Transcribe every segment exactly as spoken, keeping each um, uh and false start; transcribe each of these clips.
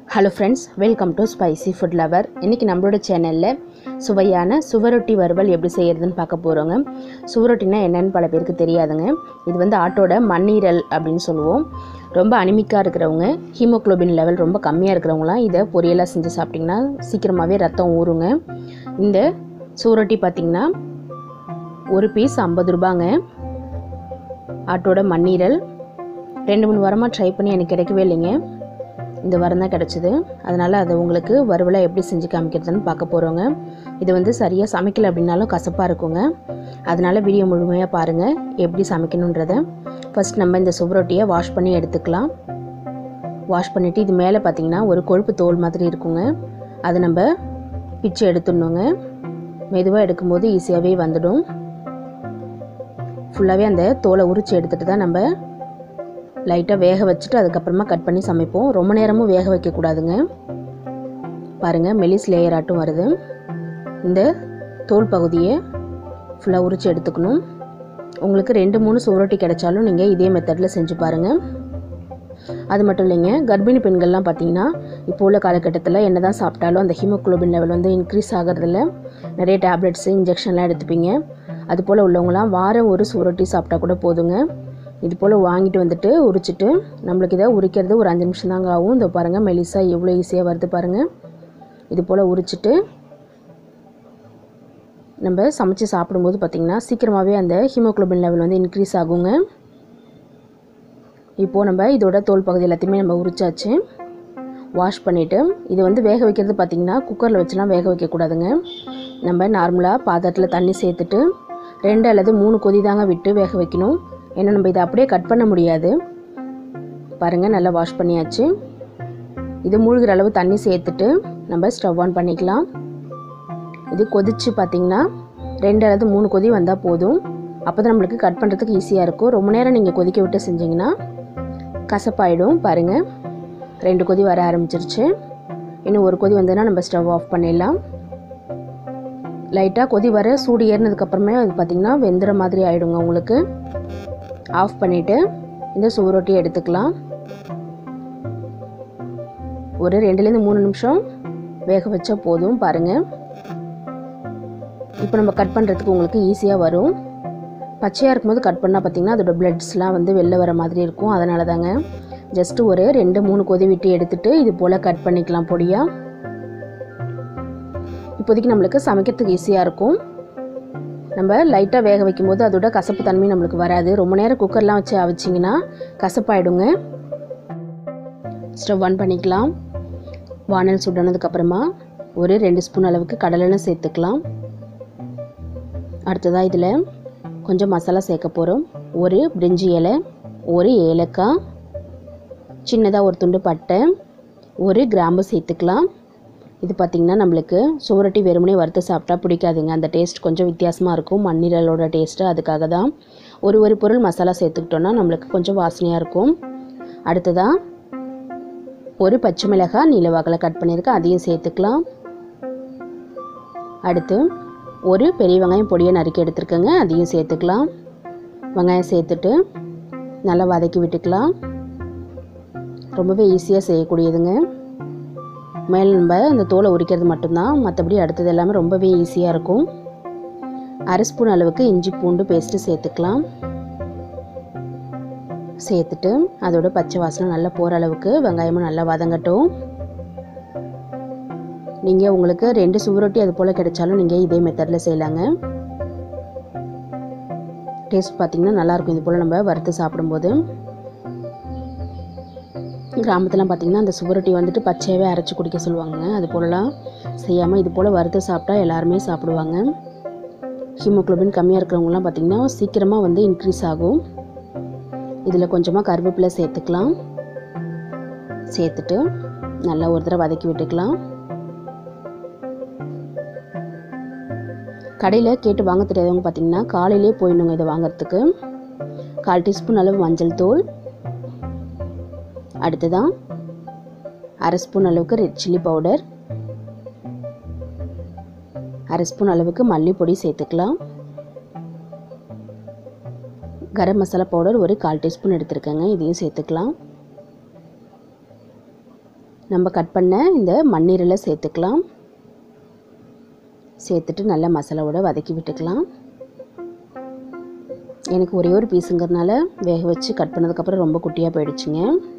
Hello friends, welcome to spicy food lover. இன்றைக்கி நம்மளோட சேனலில் சுவையான சுவரொட்டி வறுவல் எப்படி செய்கிறதுன்னு பார்க்க போகிறோங்க. சுவரொட்டினா என்னென்னு பல பேருக்கு தெரியாதுங்க. இது வந்து ஆட்டோட மண்ணீரல் அப்படின்னு சொல்லுவோம். ரொம்ப அனிமிக்காக இருக்கிறவங்க, ஹீமோக்ளோபின் லெவல் ரொம்ப கம்மியாக இருக்கிறவங்களாம் இதை பொரியலாக செஞ்சு சாப்பிட்டிங்கன்னா சீக்கிரமாகவே ரத்தம் ஊறுங்க. இந்த சுவரொட்டி பார்த்திங்கன்னா ஒரு பீஸ் ஐம்பது ரூபாங்க. ஆட்டோட மண்ணீரல் ரெண்டு மூணு வாரமாக ட்ரை பண்ணி எனக்கு கிடைக்கவே இல்லைங்க. இந்த வாரம் தான் கிடச்சிது. அதனால் அதை உங்களுக்கு வறுவலாக எப்படி செஞ்சு காமிக்கிறதுன்னு பார்க்க போகிறோங்க. இது வந்து சரியாக சமைக்கலை அப்படின்னாலும் கசப்பாக இருக்குங்க. அதனால் வீடியோ முழுமையாக பாருங்கள் எப்படி சமைக்கணுன்றதை. ஃபஸ்ட் நம்ம இந்த சுவரொட்டியை வாஷ் பண்ணி எடுத்துக்கலாம். வாஷ் பண்ணிவிட்டு இது மேலே பார்த்திங்கன்னா ஒரு கொழுப்பு தோல் மாதிரி இருக்குங்க. அதை நம்ம பிச்சு எடுத்துடணுங்க. மெதுவாக எடுக்கும்போது ஈஸியாகவே வந்துடும். ஃபுல்லாகவே அந்த தோலை உரித்து எடுத்துகிட்டு தான் நம்ம லைட்டாக வேக வச்சுட்டு அதுக்கப்புறமா கட் பண்ணி சமைப்போம். ரொம்ப நேரமும் வேக வைக்கக்கூடாதுங்க. பாருங்கள், மெலிஸ் லேயர் ஆட்டும் வருது. இந்த தோல் பகுதியை ஃபுல்லாக உரித்து எடுத்துக்கணும். உங்களுக்கு ரெண்டு மூணு சுவரொட்டி கிடைச்சாலும் நீங்கள் இதே மெத்தடில் செஞ்சு பாருங்கள். அது மட்டும் இல்லைங்க, கர்ப்பிணி பெண்கள்லாம் பார்த்திங்கன்னா இப்போ உள்ள காலகட்டத்தில் என்ன தான் சாப்பிட்டாலும் அந்த ஹீமோக்ளோபின் லெவல் வந்து இன்க்ரீஸ் ஆகிறதில்ல. நிறைய டேப்லெட்ஸு இன்ஜெக்ஷன்லாம் எடுத்துப்பீங்க. அது போல் உள்ளவங்களாம் வாரம் ஒரு சுவரொட்டி சாப்பிட்டா கூட போதுங்க. இது போல் வாங்கிட்டு வந்துட்டு உரிச்சிட்டு நம்மளுக்கு இதை உரிக்கிறது ஒரு அஞ்சு நிமிஷம் தாங்க ஆகும். இந்த பாருங்கள், மெலிசா எவ்வளோ ஈஸியாக வருது பாருங்கள். இது போல் உரிச்சிட்டு நம்ம சமைச்சு சாப்பிடும்போது பார்த்திங்கன்னா சீக்கிரமாகவே அந்த ஹீமோக்ளோபின் லெவல் வந்து இன்க்ரீஸ் ஆகுங்க. இப்போது நம்ம இதோட தோல் பகுதி எல்லாத்தையுமே நம்ம உரிச்சாச்சு. வாஷ் பண்ணிவிட்டு இது வந்து வேக வைக்கிறது பார்த்திங்கன்னா குக்கரில் வச்சுலாம் வேக வைக்கக்கூடாதுங்க. நம்ம நார்மலாக பாத்திரத்தில் தண்ணி சேர்த்துட்டு ரெண்டு அல்லது மூணு கொதி தாங்க விட்டு வேக வைக்கணும். ஏன்னா நம்ம இதை அப்படியே கட் பண்ண முடியாது. பாருங்கள், நல்லா வாஷ் பண்ணியாச்சு. இது மூழ்கிற அளவு தண்ணி சேர்த்துட்டு நம்ம ஸ்டவ் ஆன் பண்ணிக்கலாம். இது கொதிச்சு பார்த்திங்கன்னா ரெண்டு அல்லது மூணு கொதி வந்தால் போதும். அப்போ தான் நம்மளுக்கு கட் பண்ணுறதுக்கு ஈஸியாக இருக்கும். ரொம்ப நேரம் நீங்கள் கொதிக்க விட்டு செஞ்சிங்கன்னா கசப்பாயிடும். பாருங்கள், ரெண்டு கொதி வர ஆரம்பிச்சிருச்சு. இன்னும் ஒரு கொதி வந்ததுன்னா நம்ம ஸ்டவ் ஆஃப் பண்ணிடலாம். லைட்டாக கொதி வர சூடு ஏறினதுக்கப்புறமே அது பார்த்திங்கன்னா வெந்துற மாதிரி ஆகிடுங்க. உங்களுக்கு ஆஃப் பண்ணிவிட்டு இந்த சுவரொட்டி எடுத்துக்கலாம். ஒரு ரெண்டுலேருந்து மூணு நிமிஷம் வேக வச்சா போதும். பாருங்கள், இப்போ நம்ம கட் பண்ணுறதுக்கு உங்களுக்கு ஈஸியாக வரும். பச்சையாக இருக்கும்போது கட் பண்ணால் பார்த்திங்கன்னா அதோட பிளட்ஸ்லாம் வந்து வெளில வர மாதிரி இருக்கும். அதனால தாங்க ஜஸ்ட்டு ஒரு ரெண்டு மூணு கொதி விட்டு எடுத்துகிட்டு இது போல் கட் பண்ணிக்கலாம் பொடியாக. இப்போதைக்கு நம்மளுக்கு சமைக்கிறதுக்கு ஈஸியாக இருக்கும். நம்ம லைட்டாக வேக வைக்கும்போது அதோட கசப்பு தன்மை நம்மளுக்கு வராது. ரொம்ப நேரம் குக்கர்லாம் வச்சு அவிச்சிங்கன்னா கசப்பாயிடுங்க. ஸ்டவ் ஆன் பண்ணிக்கலாம். வானல் சுடனதுக்கப்புறமா ஒரு ரெண்டு ஸ்பூன் அளவுக்கு கடலெண்ணெய் சேர்த்துக்கலாம். அடுத்ததாக இதில் கொஞ்சம் மசாலா சேர்க்க போகிறோம். ஒரு பிரிஞ்சி இலை, ஒரு ஏலக்காய், சின்னதாக ஒரு துண்டு பட்டை, ஒரு கிராம்பு சேர்த்துக்கலாம். இது பார்த்திங்கன்னா நம்மளுக்கு சுவரொட்டி வெறுமனே வறுத்து சாப்பிட்டா பிடிக்காதுங்க. அந்த டேஸ்ட் கொஞ்சம் வித்தியாசமாக இருக்கும், மண்ணீரலோட டேஸ்ட்டு. அதுக்காக தான் ஒரு ஒரு பொருள் மசாலா சேர்த்துக்கிட்டோன்னா நம்மளுக்கு கொஞ்சம் வாசனையாக இருக்கும். அடுத்ததாக ஒரு பச்சை மிளகாய் நீலவாக்கில் கட் பண்ணியிருக்கேன், அதையும் சேர்த்துக்கலாம். அடுத்து ஒரு பெரிய வெங்காயம் பொடியை நறுக்கி எடுத்துருக்கேங்க, அதையும் சேர்த்துக்கலாம். வெங்காயம் சேர்த்துட்டு நல்லா வதக்கி விட்டுக்கலாம். ரொம்பவே ஈஸியாக செய்யக்கூடியதுங்க. மேலே நம்ம இந்த தோலை உரிக்கிறது மட்டும்தான், மற்றபடி அடுத்தது எல்லாமே ரொம்பவே ஈஸியாக இருக்கும். அரை ஸ்பூன் அளவுக்கு இஞ்சி பூண்டு பேஸ்ட்டு சேர்த்துக்கலாம். சேர்த்துட்டு அதோட பச்சை வாசனை நல்லா போகிற அளவுக்கு வெங்காயமும் நல்லா வதங்கட்டும். நீங்கள் உங்களுக்கு ரெண்டு சுவரொட்டி அது போல் கிடைச்சாலும் நீங்கள் இதே மெத்தடில் செய்யலாங்க. டேஸ்ட் பார்த்திங்கன்னா நல்லாயிருக்கும் இது போல் நம்ம வறுத்து சாப்பிடும்போது. கிராமத்துலாம் பார்த்திங்கன்னா அந்த சுவரொட்டி வந்துட்டு பச்சையாகவே அரைச்சி குடிக்க சொல்லுவாங்க. அது போலலாம் செய்யாமல் இது போல் வறுத்து சாப்பிட்டா எல்லாருமே சாப்பிடுவாங்க. ஹீமோக்ளோபின் கம்மியாக இருக்கிறவங்களாம் பார்த்திங்கன்னா சீக்கிரமாக வந்து இன்க்ரீஸ் ஆகும். இதில் கொஞ்சமாக கருவேப்பிலை சேர்த்துக்கலாம். சேர்த்துட்டு நல்லா ஒரு தடவை வதக்கி விட்டுக்கலாம். கடையில் கேட்டு வாங்க தெரியாதவங்க பார்த்திங்கன்னா காலையிலே போயிடணுங்க இதை வாங்கிறதுக்கு. கால் டீஸ்பூன் அளவு மஞ்சள் தூள், அடுத்ததான் அரை ஸ்பூன் அளவுக்கு ரெட் சில்லி பவுடர், அரை ஸ்பூன் அளவுக்கு மல்லிப்பொடி சேர்த்துக்கலாம். கரம் மசாலா பவுடர் ஒரு கால் டீஸ்பூன் எடுத்துருக்கேங்க, இதையும் சேர்த்துக்கலாம். நம்ம கட் பண்ண இந்த மண்ணீரலை சேர்த்துக்கலாம். சேர்த்துட்டு நல்லா மசாலாவோட வதக்கி விட்டுக்கலாம். எனக்கு ஒரே ஒரு பீஸுங்கிறதுனால வேக வச்சு கட் பண்ணதுக்கப்புறம் ரொம்ப குட்டியாக போயிடுச்சுங்க.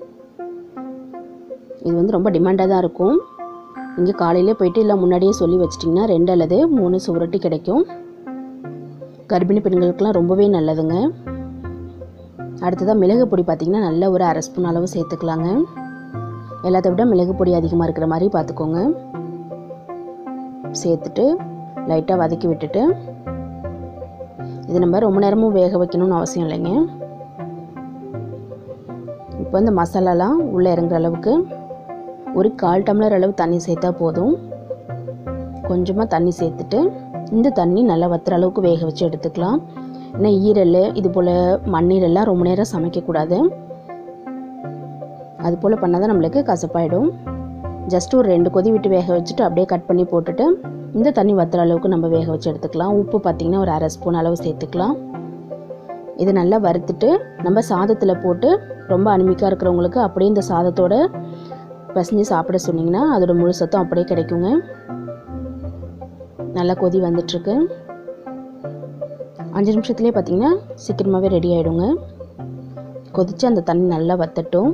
இது வந்து ரொம்ப டிமாண்டாக தான் இருக்கும். இங்கே காலையிலே போயிட்டு இல்லை முன்னாடியே சொல்லி வச்சிட்டிங்கன்னா ரெண்டு அல்லது மூணு சுவரொட்டி கிடைக்கும். கர்ப்பிணி பெண்களுக்கெலாம் ரொம்பவே நல்லதுங்க. அடுத்ததாக மிளகு பொடி பார்த்திங்கன்னா நல்ல ஒரு அரை ஸ்பூன் அளவு சேர்த்துக்கலாங்க. எல்லாத்த விட மிளகு பொடி அதிகமாக இருக்கிற மாதிரி பார்த்துக்கோங்க. சேர்த்துட்டு லைட்டாக வதக்கி விட்டுட்டு, இது நம்ம ரொம்ப நேரமும் வேக வைக்கணும்னு அவசியம் இல்லைங்க. இப்போ இந்த மசாலாலாம் உள்ளே இறங்குற அளவுக்கு ஒரு கால் டம்ளர் அளவு தண்ணி சேர்த்தா போதும். கொஞ்சமாக தண்ணி சேர்த்துட்டு இந்த தண்ணி நல்லா வத்துற அளவுக்கு வேக வச்சு எடுத்துக்கலாம். ஏன்னா ஈரல் இது போல் மண்ணீரெல்லாம் ரொம்ப நேரம் சமைக்கக்கூடாது. அது போல் பண்ணால் தான் நம்மளுக்கு கசப்பாயிடும். ஜஸ்ட் ஒரு ரெண்டு கொதி விட்டு வேக வச்சுட்டு அப்படியே கட் பண்ணி போட்டுட்டு இந்த தண்ணி வத்துற அளவுக்கு நம்ம வேக வச்சு எடுத்துக்கலாம். உப்பு பார்த்திங்கன்னா ஒரு அரை ஸ்பூன் அளவு சேர்த்துக்கலாம். இது நல்லா வறுத்துட்டு நம்ம சாதத்தில் போட்டு ரொம்ப அனிமிக்காக இருக்கிறவங்களுக்கு அப்படியே இந்த சாதத்தோடு பசஞ்சு சாப்பிட சொன்னிங்கன்னா அதோட முழு சத்தும் அப்படியே கிடைக்குங்க. நல்லா கொதி வந்துட்டுருக்கு. அஞ்சு நிமிஷத்துலேயே பார்த்திங்கன்னா சீக்கிரமாகவே ரெடி ஆகிடுங்க. கொதித்து அந்த தண்ணி நல்லா வத்தட்டும்.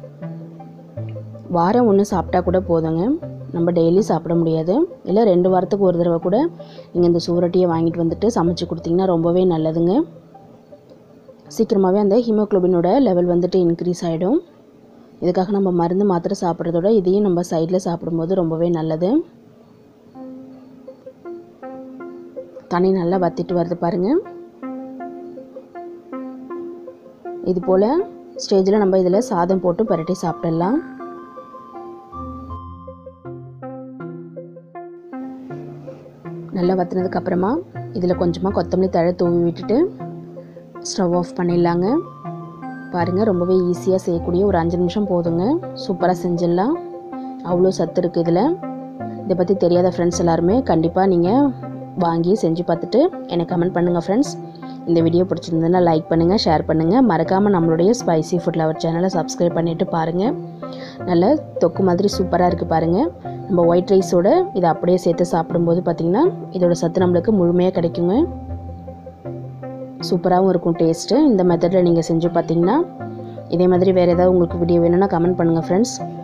வாரம் ஒன்று சாப்பிட்டா கூட போதுங்க. நம்ம டெய்லி சாப்பிட முடியாது. இல்லை ரெண்டு வாரத்துக்கு ஒரு தடவை கூட நீங்கள் இந்த சுவரொட்டியை வாங்கிட்டு வந்துட்டு சமைச்சு கொடுத்தீங்கன்னா ரொம்பவே நல்லதுங்க. சீக்கிரமாகவே அந்த ஹீமோக்ளோபினோட லெவல் வந்துட்டு இன்க்ரீஸ் ஆகிடும். இதுக்காக நம்ம மருந்து மாத்திரை சாப்பிட்றதோட இதையும் நம்ம சைடில் சாப்பிடும்போது ரொம்பவே நல்லது. தண்ணி நல்லா வத்திட்டு வருது பாருங்கள். இது போல் ஸ்டேஜில் நம்ம இதில் சாதம் போட்டு பரட்டி சாப்பிடலாம். நல்லா வற்றினதுக்கப்புறமா இதில் கொஞ்சமாக கொத்தமல்லி தழை தூவி விட்டுட்டு ஸ்டவ் ஆஃப் பண்ணிடலாங்க. பாருங்கள், ரொம்பவே ஈஸியாக செய்யக்கூடிய ஒரு அஞ்சு நிமிஷம் போதுங்க. சூப்பராக செஞ்சிடலாம். அவ்வளோ சத்து இருக்குது இதில். இதை பற்றி தெரியாத ஃப்ரெண்ட்ஸ் எல்லாருமே கண்டிப்பாக நீங்கள் வாங்கி செஞ்சு பார்த்துட்டு எனக்கு கமெண்ட் பண்ணுங்கள் ஃப்ரெண்ட்ஸ். இந்த வீடியோ பிடிச்சிருந்ததுன்னா லைக் பண்ணுங்கள், ஷேர் பண்ணுங்கள். மறக்காமல் நம்மளுடைய ஸ்பைசி ஃபுட் லவர் சேனலை சப்ஸ்கிரைப் பண்ணிவிட்டு பாருங்கள். நல்ல தொக்கு மாதிரி சூப்பராக இருக்குது பாருங்கள். நம்ம ஒயிட் ரைஸோடு இதை அப்படியே சேர்த்து சாப்பிடும்போது பார்த்திங்கன்னா இதோட சத்து நம்மளுக்கு முழுமையாக கிடைக்குங்க. சூப்பராகவும் இருக்கும் டேஸ்ட்டு. இந்த மெத்தடில் நீங்கள் செஞ்சு பார்த்தீங்கன்னா இதே மாதிரி வேறு ஏதாவது உங்களுக்கு வீடியோ வேணும்னா கமெண்ட் பண்ணுங்கள் ஃப்ரெண்ட்ஸ்.